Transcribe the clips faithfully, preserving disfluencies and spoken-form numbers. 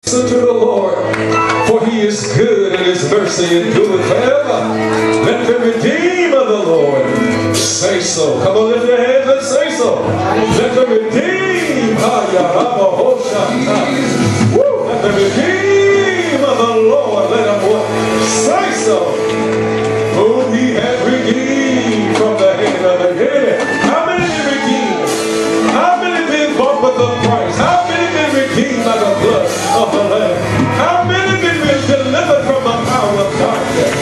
Listen to the Lord, for he is good and his mercy endureth forever. Let the redeemed of the Lord say so. Come on, lift your hands and say so. Let the redeemed, Woo, let the redeemed of the Lord, let him what? Say so. Whom he has redeemed from the hand of the enemy. How many been redeemed? How many been bought with the price? How many been redeemed by the blood of the Lamb? How many been delivered from the power of darkness?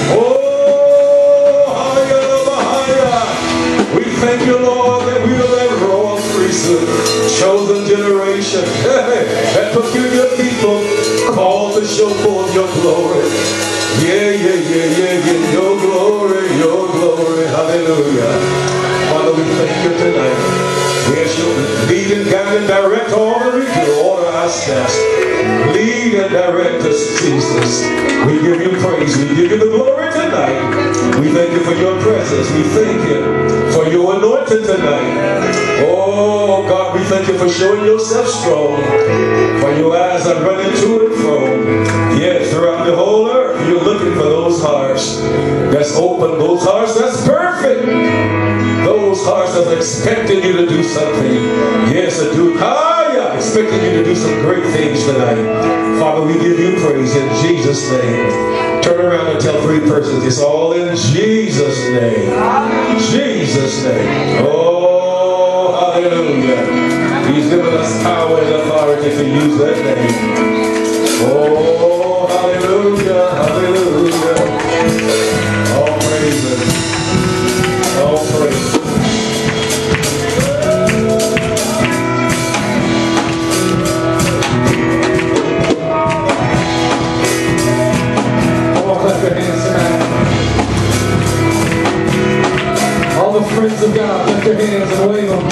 Oh, higher, higher. We thank you, Lord, that we are that royal priesthood, chosen generation, that peculiar people called to show forth your glory. Yeah, yeah, yeah, yeah, yeah. Your glory, your glory. Hallelujah. Father, we thank you tonight. We ask you to lead and guide and direct all that we do. Order our steps. Lead and direct us, Jesus. We give you praise. We give you the glory tonight. We thank you for your presence. We thank you for your anointing tonight. Oh, God, we thank you for showing yourself strong. For your eyes are running to and fro. Yes, throughout the whole earth, you're looking for those hearts that's open, those hearts that's perfect, those hearts that's expecting you to do something. Yes, to do, ah, yeah, expecting you to do some great things tonight. Father, we give you praise in Jesus' name. Turn around and tell three persons, it's all in Jesus' name. Jesus' name. Oh, hallelujah. He's given us power and authority to use that name. Oh, hallelujah, hallelujah. All praises. All praises. Come on, clap your hands tonight. All the friends of God, lift your hands and wave them.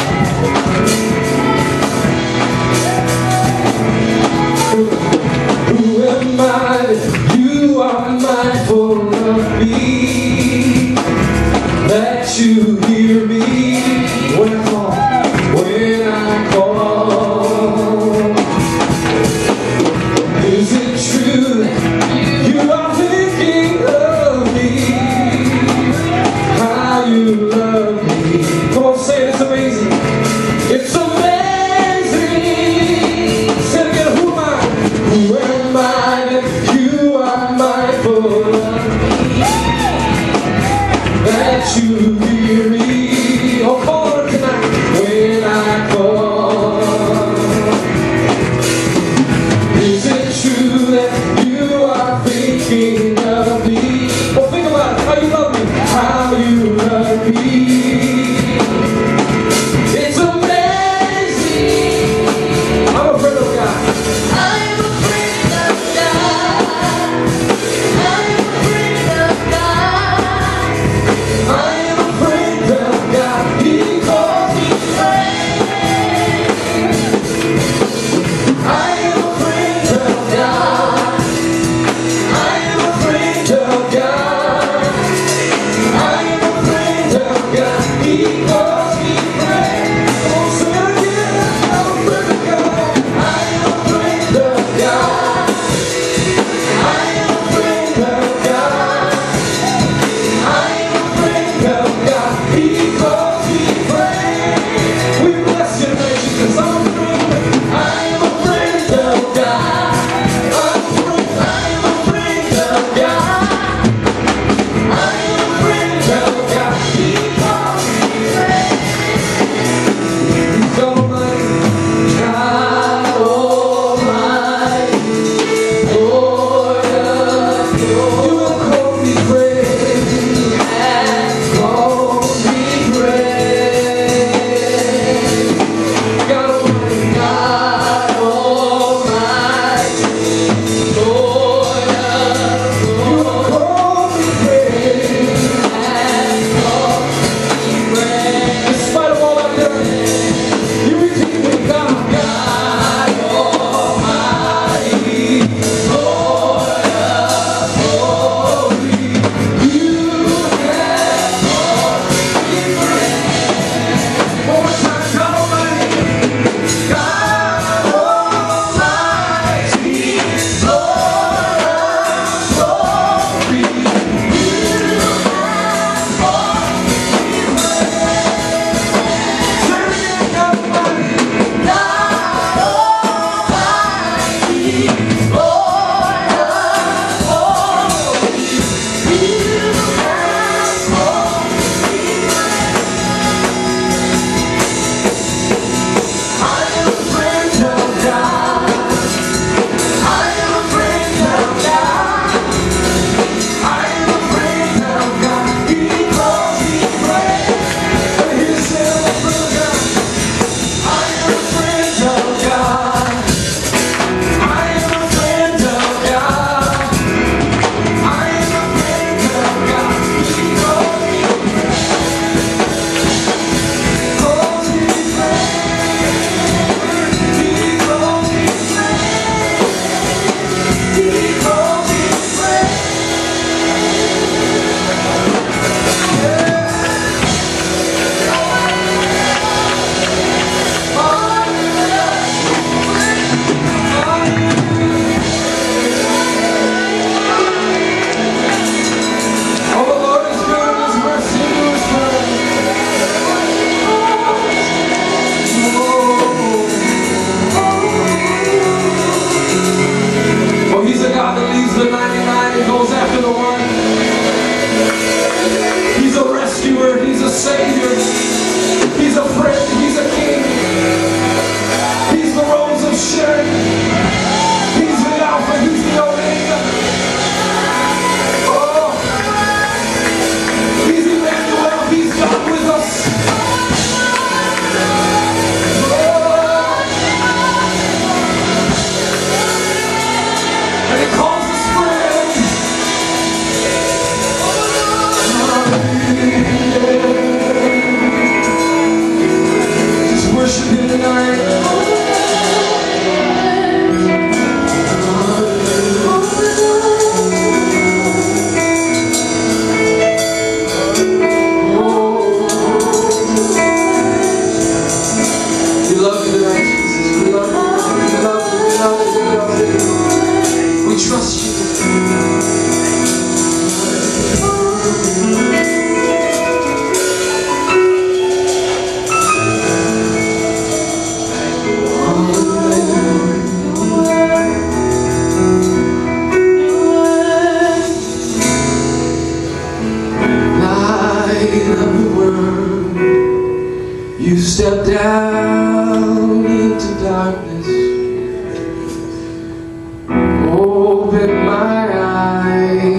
Who am I that you are mindful of me, that you hear me when I call, when I call? Is it true that you are thinking of me, how you love me? Come on, say it, it's amazing. It's amazing. Say it again, who am I? Who am I that you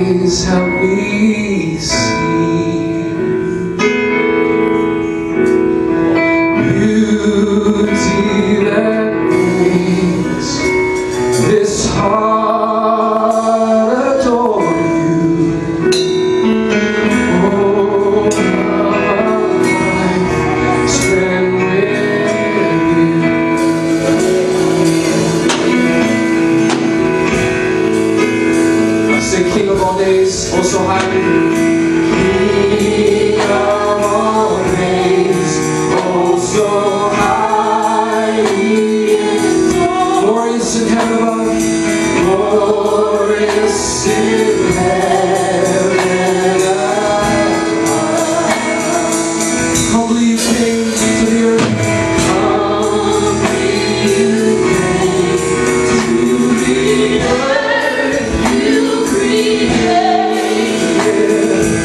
eyes help me see beauty that brings this heart adore you. Oh, my life spent with you. I say, King of all days, oh so high. King of all days, oh so high. Glorious in heaven above, glorious in heaven above. Humbly you came to the earth. Humbly you came to the earth. You created.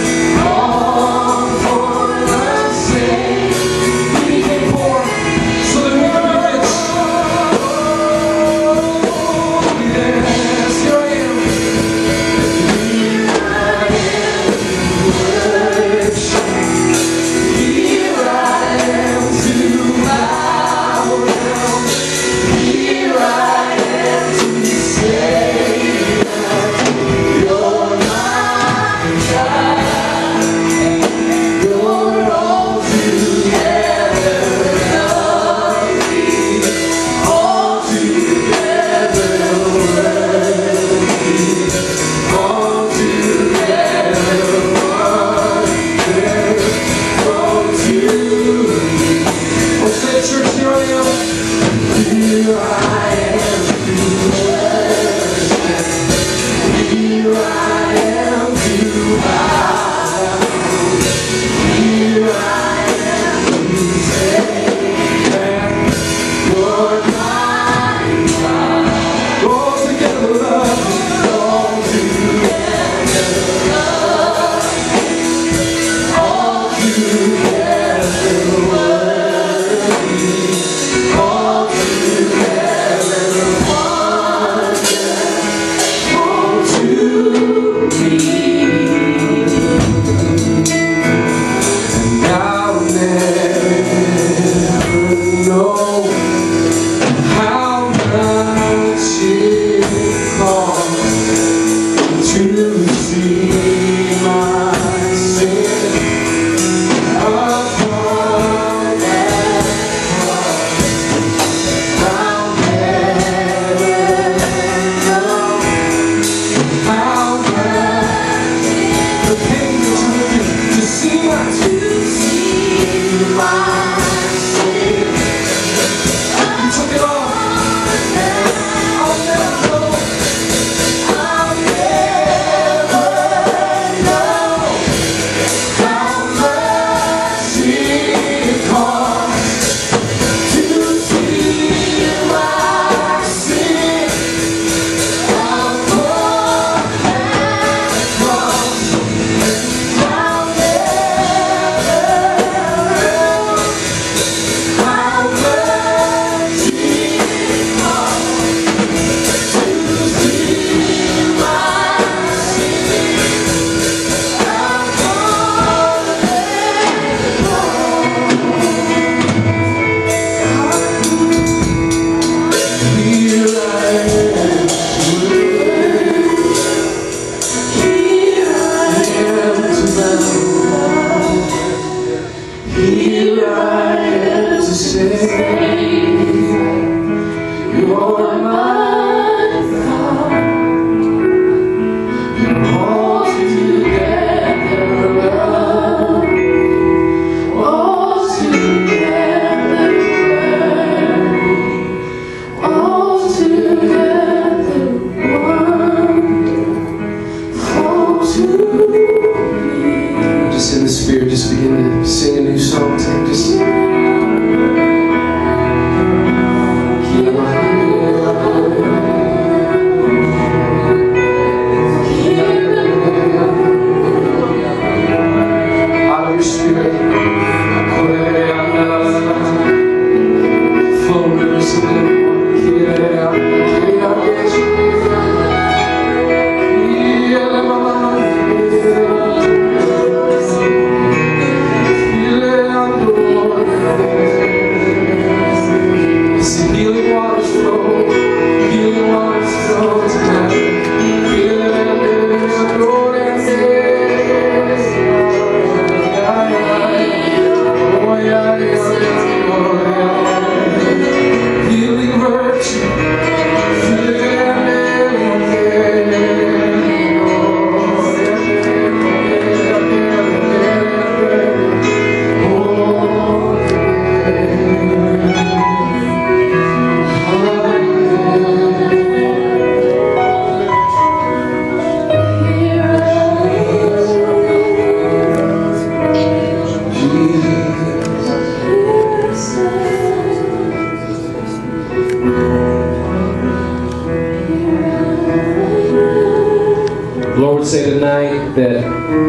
The Lord would say tonight that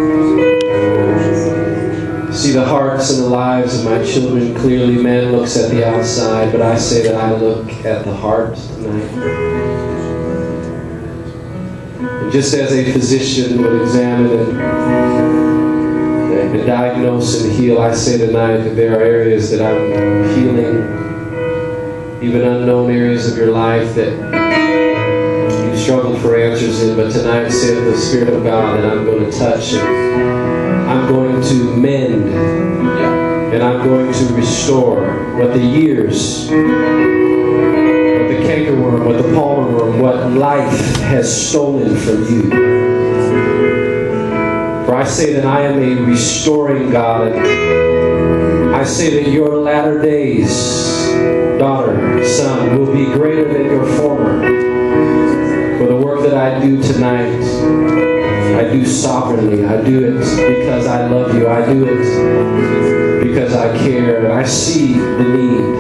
see the hearts and the lives of my children clearly. Man looks at the outside, but I say that I look at the heart tonight. And just as a physician would examine and, and diagnose and heal, I say tonight that there are areas that I'm healing, even unknown areas of your life that you struggle for answers in, but tonight saith the Spirit of God that I'm going to touch and I'm going to mend and I'm going to restore what the years, what the cankerworm, what the palmer worm, what life has stolen from you. For I say that I am a restoring God, and I say that your latter days, daughter, son, will be greater than your former. For the work that I do tonight, I do sovereignly. I do it because I love you. I do it because I care. I see the need.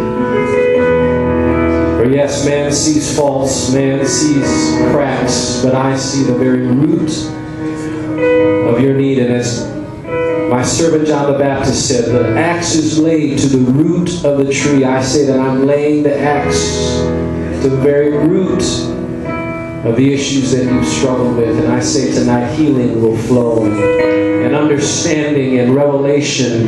For yes, man sees faults, man sees cracks, but I see the very root of your need. And as my servant John the Baptist said, the axe is laid to the root of the tree. I say that I'm laying the axe to the very root of the issues that you've struggled with. And I say tonight healing will flow, and understanding and revelation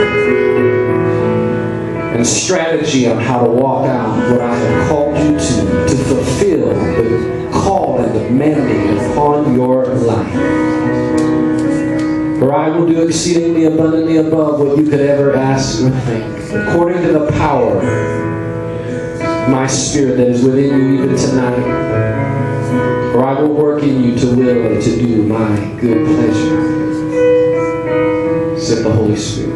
and strategy on how to walk out what I have called you to, to fulfill the call and the mandate upon your life. For I will do exceedingly abundantly above what you could ever ask or think, according to the power of my Spirit that is within you even tonight. For I will work in you to will and to do my good pleasure, said the Holy Spirit.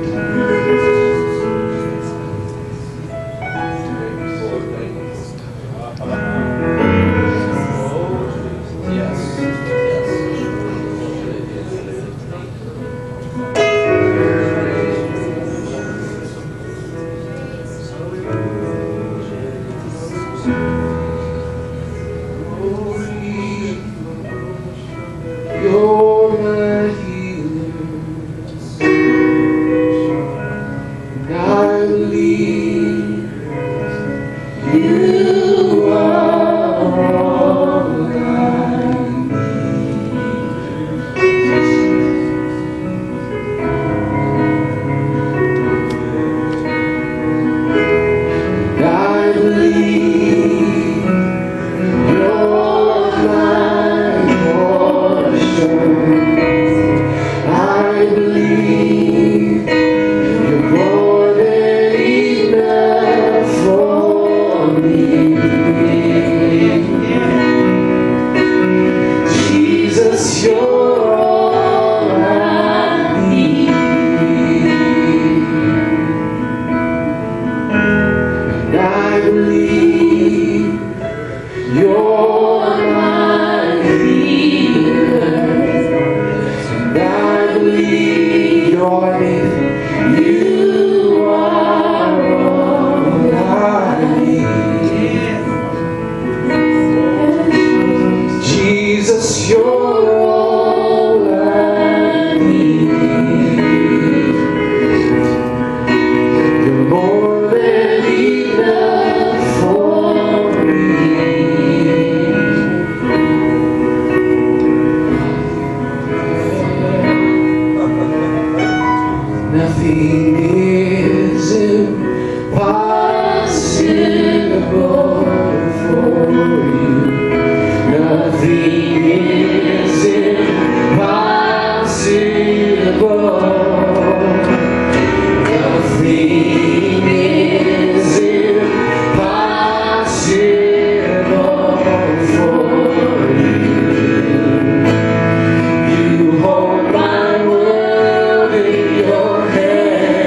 You hold my world in your hand.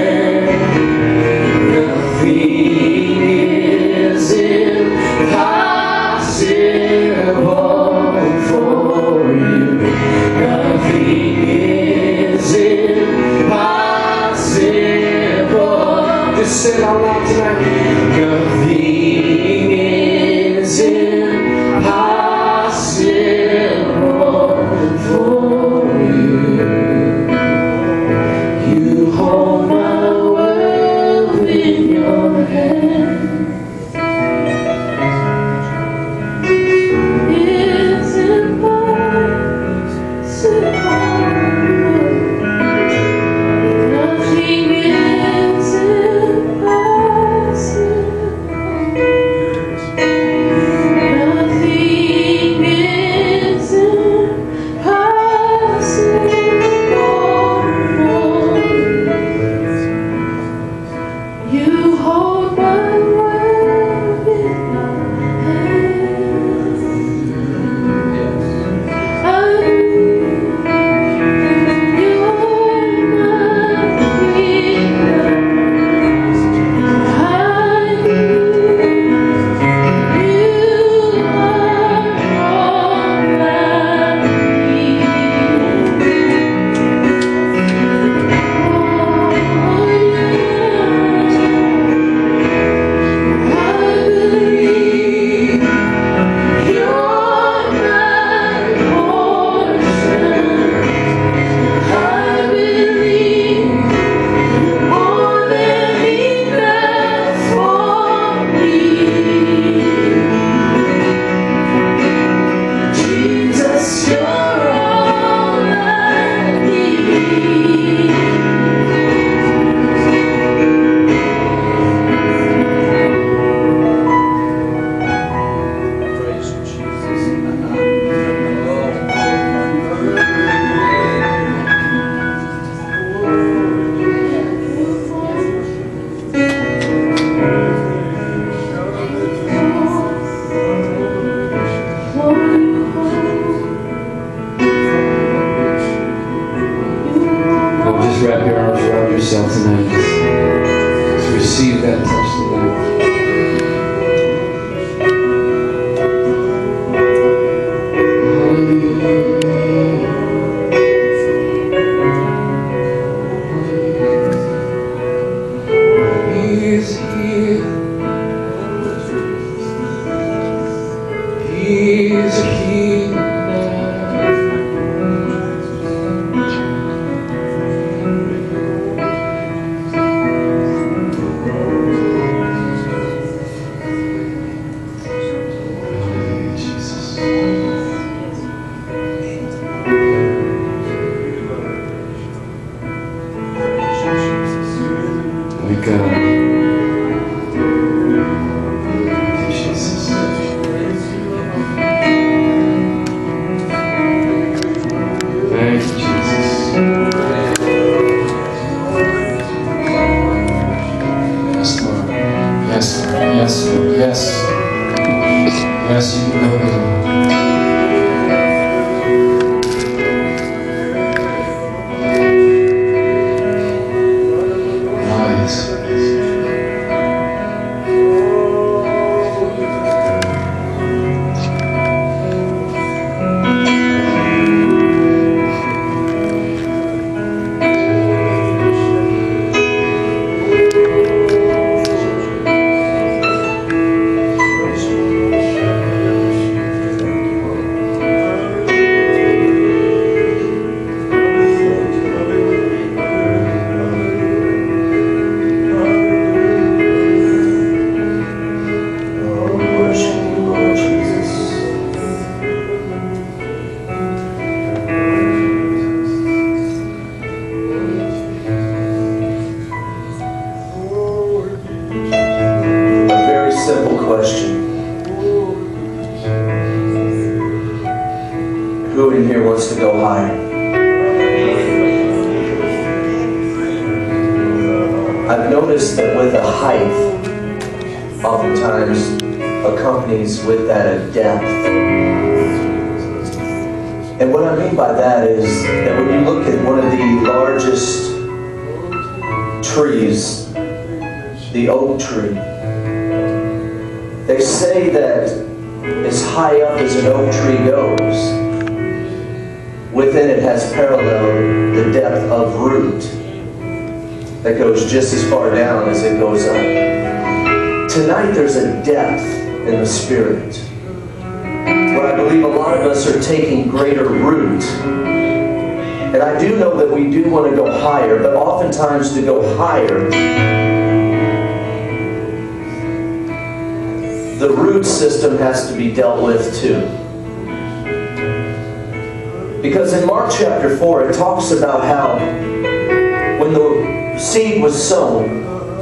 Who in here wants to go higher? I've noticed that with a height, oftentimes accompanies with that a depth. And what I mean by that is that when you look at one of the largest trees, the oak tree, they say that as high up as an oak tree goes, within it has parallel the depth of root that goes just as far down as it goes up. Tonight there's a depth in the Spirit where I believe a lot of us are taking greater root. And I do know that we do want to go higher, but oftentimes to go higher, the root system has to be dealt with too. Because in Mark chapter four, it talks about how when the seed was sown,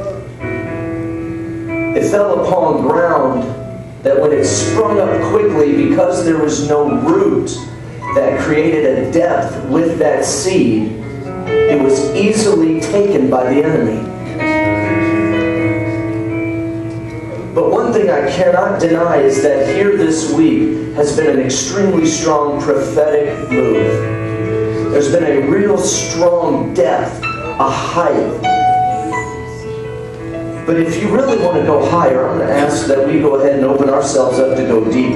it fell upon ground that when it sprung up quickly, because there was no root that created a depth with that seed, it was easily taken by the enemy. But one thing I cannot deny is that here this week has been an extremely strong prophetic move. There's been a real strong depth, a height. But if you really want to go higher, I'm going to ask that we go ahead and open ourselves up to go deeper.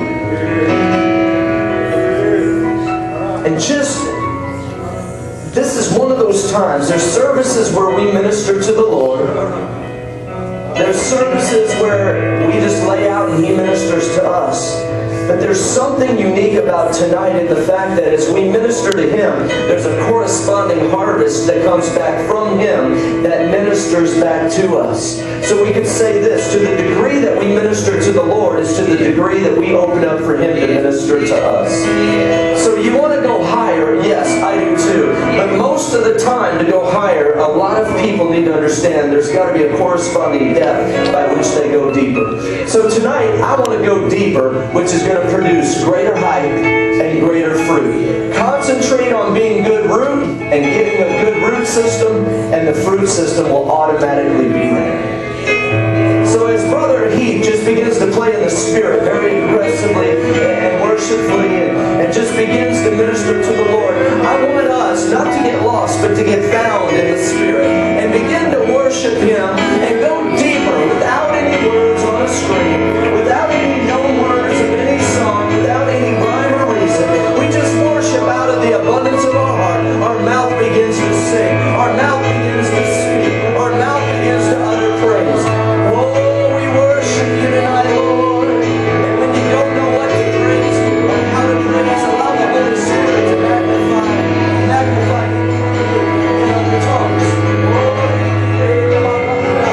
And just, this is one of those times. There's services where we minister to the Lord. There's services where we just lay out and He ministers to us. But there's something unique about tonight in the fact that as we minister to Him, there's a corresponding harvest that comes back from Him that ministers back to us. So we could say this, to the degree that we minister to the Lord is to the degree that we open up for Him to minister to us. So you want to go higher? Yes, I do too. But most of the time to go higher, a lot of people need to understand there's got to be a corresponding depth by which they go deeper. So tonight, I want to go deeper, which is going to produce greater height and greater fruit. Concentrate on being good root and getting a good root system, and the fruit system will automatically be there. So as Brother Heath just begins to play in the Spirit very aggressively and worshipfully and, and just begins to minister to the Lord, I want us not to get lost but to get found in the Spirit and begin to worship Him and go deeper without any words on a screen, without any known words of any song, without any rhyme or reason. We just worship out of the abundance of our heart. Our mouth begins to sing. Our mouth begins to speak. Our mouth begins to utter praise. Oh, we worship You tonight, Lord. And when you don't know what to praise or how to praise, allow the Holy Spirit to magnify, magnify in other tongues. Oh,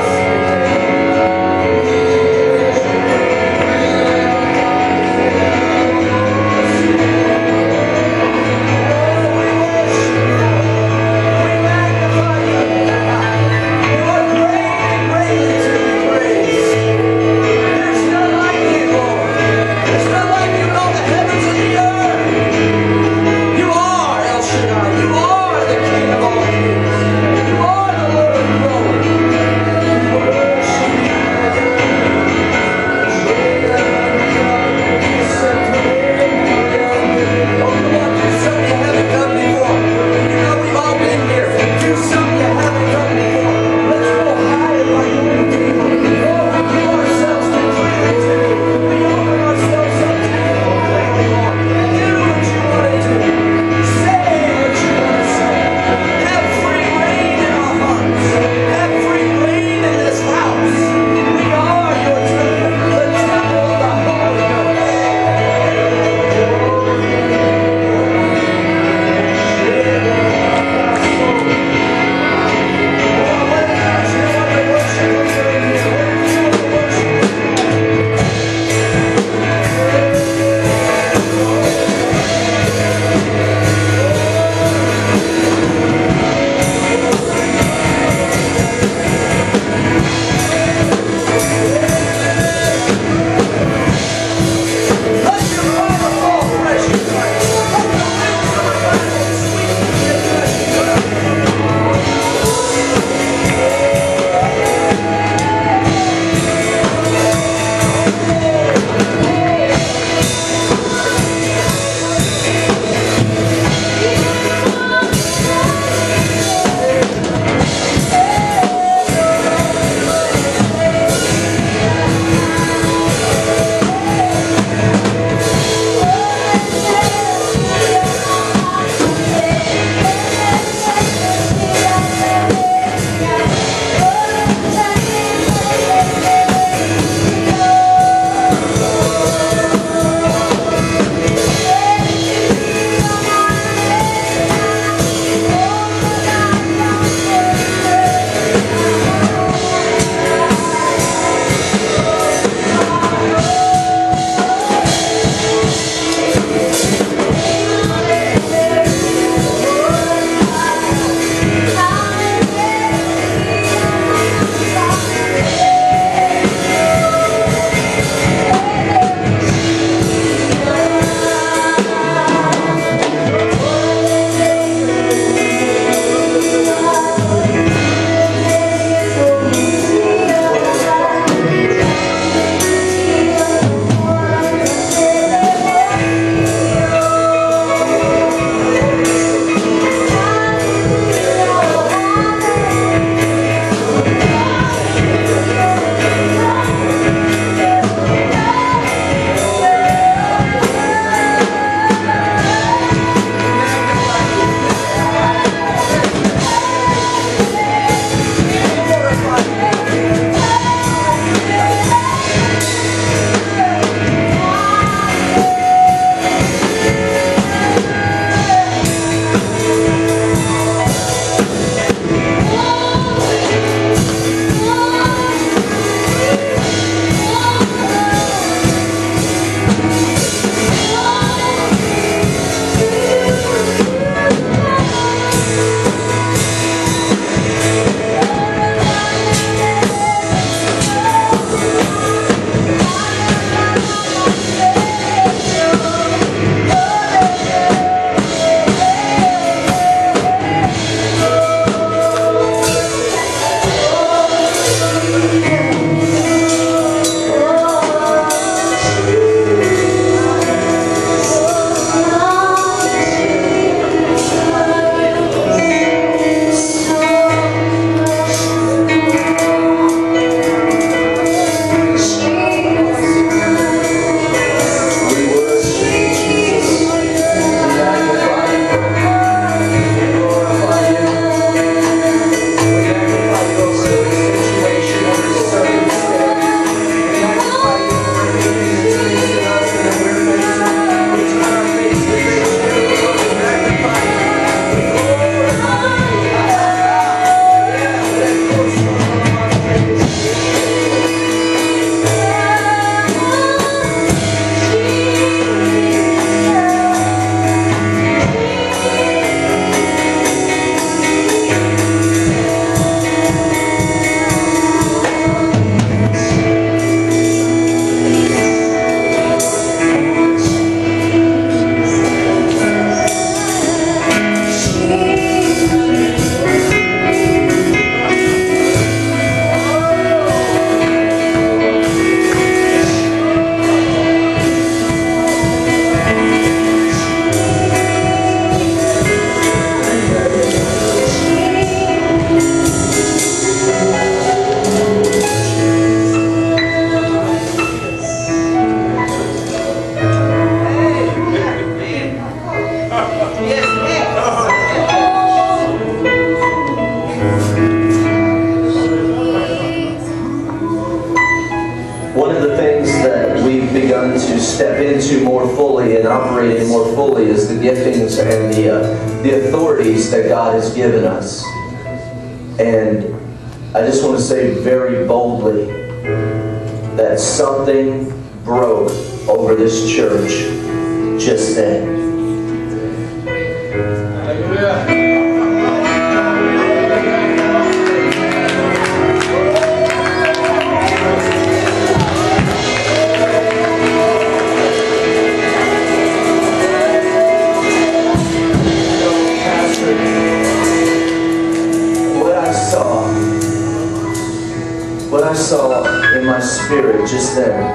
One of the things that we've begun to step into more fully and operate in more fully is the giftings and the, uh, the authorities that God has given us. And I just want to say very boldly that something broke over this church just then. What I saw in my spirit just there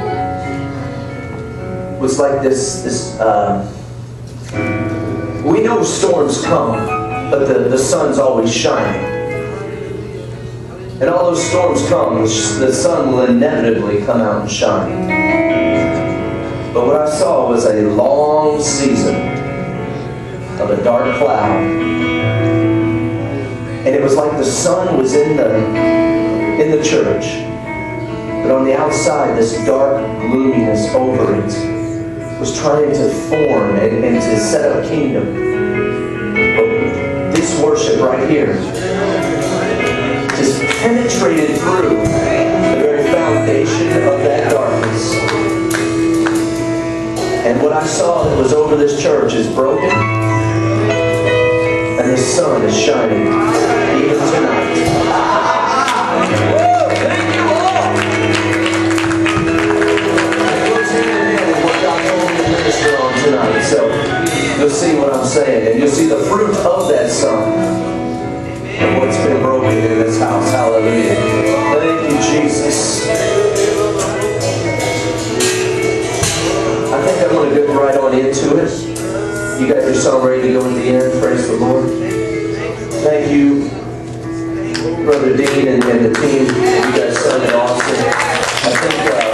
was like this, this uh, we know storms come, but the, the sun's always shining. And all those storms come, the sun will inevitably come out and shine. But what I saw was a long season of a dark cloud. And it was like the sun was in the in the church, but on the outside this dark gloominess over it was trying to form and, and to set up a kingdom. But this worship right here just penetrated through the very foundation of that darkness. And what I saw that was over this church is broken, and the sun is shining even tonight. Thank you all. What God told me to minister on tonight. So you'll see what I'm saying, and you'll see the fruit of that sun and what's been broken in this house. Hallelujah. Thank you, Jesus. I think I'm going to get right on into it. You got your song ready to go at the end. Praise the Lord. Thank you, Brother Dean and, and the team. You guys sung it awesome. I think uh,